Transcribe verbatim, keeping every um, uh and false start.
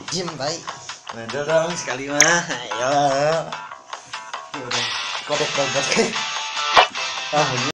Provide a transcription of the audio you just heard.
Jim baik. Nendel dong sekali mah. Ayo. Kodek banget. Ah,